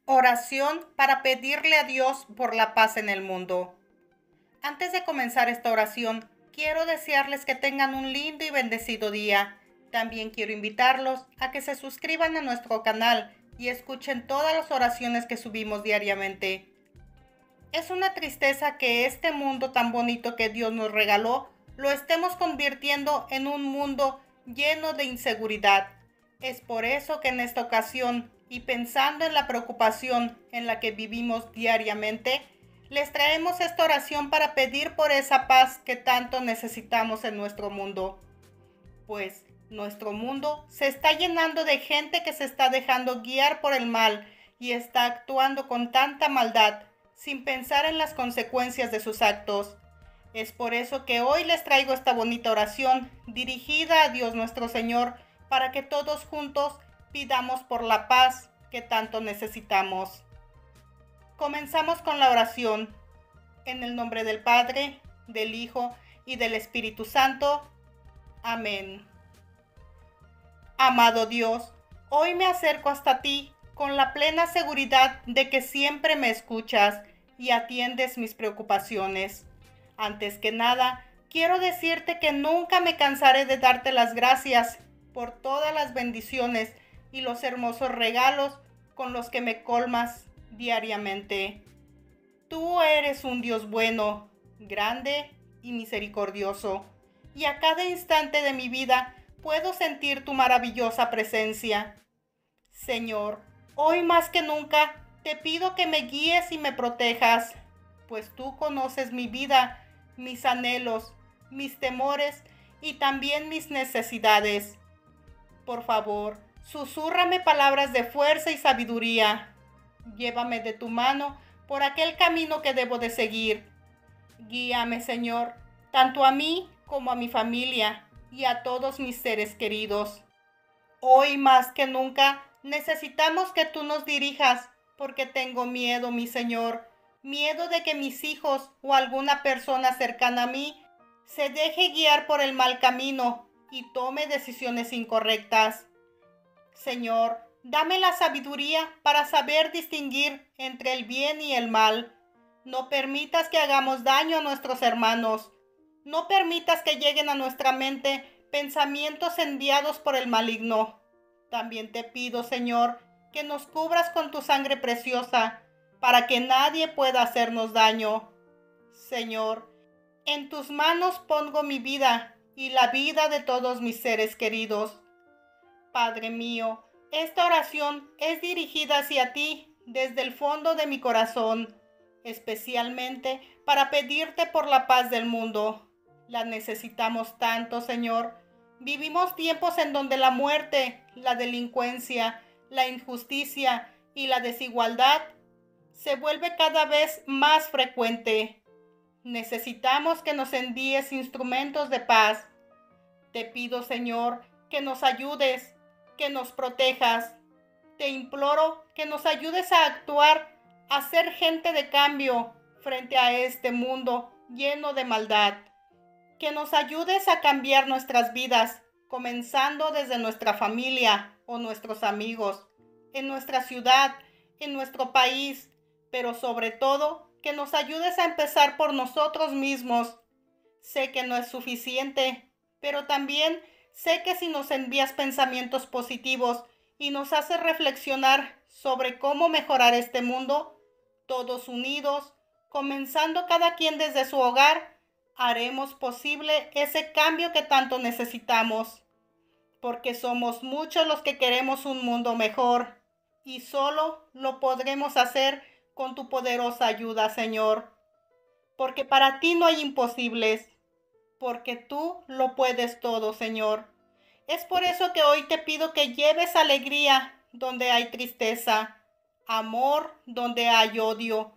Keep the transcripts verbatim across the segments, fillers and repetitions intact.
Oración para pedirle a Dios por la paz en el mundo. Antes de comenzar esta oración, quiero desearles que tengan un lindo y bendecido día. También quiero invitarlos a que se suscriban a nuestro canal y escuchen todas las oraciones que subimos diariamente. Es una tristeza que este mundo tan bonito que Dios nos regaló lo estemos convirtiendo en un mundo lleno de inseguridad. Es por eso que en esta ocasión, y pensando en la preocupación en la que vivimos diariamente, les traemos esta oración para pedir por esa paz que tanto necesitamos en nuestro mundo. Pues nuestro mundo se está llenando de gente que se está dejando guiar por el mal y está actuando con tanta maldad, sin pensar en las consecuencias de sus actos. Es por eso que hoy les traigo esta bonita oración dirigida a Dios nuestro Señor, para que todos juntos pidamos por la paz que tanto necesitamos. Comenzamos con la oración. En el nombre del Padre, del Hijo y del Espíritu Santo. Amén. Amado Dios, hoy me acerco hasta ti con la plena seguridad de que siempre me escuchas y atiendes mis preocupaciones. Antes que nada, quiero decirte que nunca me cansaré de darte las gracias por todas las bendiciones y los hermosos regalos con los que me colmas diariamente. Tú eres un Dios bueno, grande y misericordioso, y a cada instante de mi vida puedo sentir tu maravillosa presencia. Señor, hoy más que nunca te pido que me guíes y me protejas, pues tú conoces mi vida, mis anhelos, mis temores y también mis necesidades. Por favor, susúrrame palabras de fuerza y sabiduría. Llévame de tu mano por aquel camino que debo de seguir. Guíame, Señor, tanto a mí como a mi familia y a todos mis seres queridos. Hoy más que nunca necesitamos que tú nos dirijas, porque tengo miedo, mi Señor, miedo de que mis hijos o alguna persona cercana a mí se deje guiar por el mal camino y tome decisiones incorrectas. Señor, dame la sabiduría para saber distinguir entre el bien y el mal. No permitas que hagamos daño a nuestros hermanos. No permitas que lleguen a nuestra mente pensamientos enviados por el maligno. También te pido, Señor, que nos cubras con tu sangre preciosa, para que nadie pueda hacernos daño. Señor, en tus manos pongo mi vida y la vida de todos mis seres queridos. Padre mío, esta oración es dirigida hacia ti desde el fondo de mi corazón, especialmente para pedirte por la paz del mundo. La necesitamos tanto, Señor. Vivimos tiempos en donde la muerte, la delincuencia, la injusticia y la desigualdad se vuelve cada vez más frecuente. Necesitamos que nos envíes instrumentos de paz. Te pido, Señor, que nos ayudes, que nos protejas. Te imploro que nos ayudes a actuar, a ser gente de cambio frente a este mundo lleno de maldad. Que nos ayudes a cambiar nuestras vidas, comenzando desde nuestra familia o nuestros amigos, en nuestra ciudad, en nuestro país, pero sobre todo que nos ayudes a empezar por nosotros mismos. Sé que no es suficiente, pero también sé que si nos envías pensamientos positivos y nos haces reflexionar sobre cómo mejorar este mundo, todos unidos, comenzando cada quien desde su hogar, haremos posible ese cambio que tanto necesitamos, porque somos muchos los que queremos un mundo mejor, y solo lo podremos hacer con tu poderosa ayuda, Señor, porque para ti no hay imposibles, porque tú lo puedes todo, Señor. Es por eso que hoy te pido que lleves alegría donde hay tristeza, amor donde hay odio,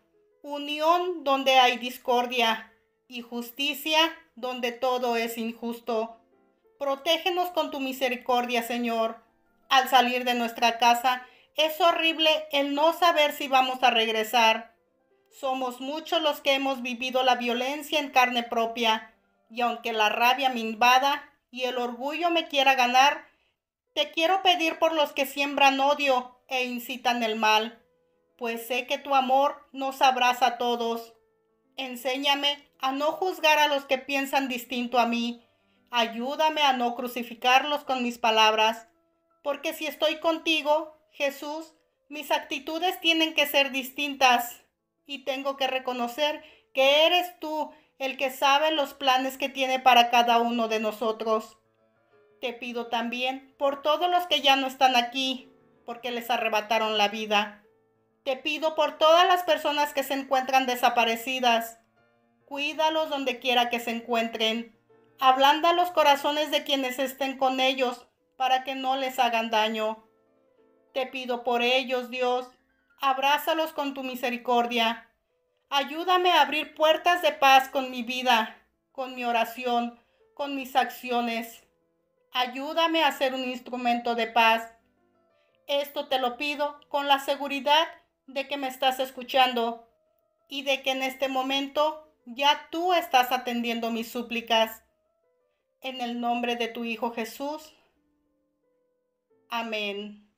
unión donde hay discordia y justicia donde todo es injusto. Protégenos con tu misericordia, Señor. Al salir de nuestra casa, es horrible el no saber si vamos a regresar. Somos muchos los que hemos vivido la violencia en carne propia, y aunque la rabia me invada y el orgullo me quiera ganar, te quiero pedir por los que siembran odio e incitan el mal, pues sé que tu amor nos abraza a todos. Enséñame a no juzgar a los que piensan distinto a mí. Ayúdame a no crucificarlos con mis palabras, porque si estoy contigo, Jesús, mis actitudes tienen que ser distintas y tengo que reconocer que eres tú el que sabe los planes que tiene para cada uno de nosotros. Te pido también por todos los que ya no están aquí, porque les arrebataron la vida. Te pido por todas las personas que se encuentran desaparecidas. Cuídalos donde quiera que se encuentren. Ablanda los corazones de quienes estén con ellos, para que no les hagan daño. Te pido por ellos, Dios. Abrázalos con tu misericordia. Ayúdame a abrir puertas de paz con mi vida, con mi oración, con mis acciones. Ayúdame a ser un instrumento de paz. Esto te lo pido con la seguridad de que me estás escuchando y de que en este momento ya tú estás atendiendo mis súplicas. En el nombre de tu Hijo Jesús. Amén.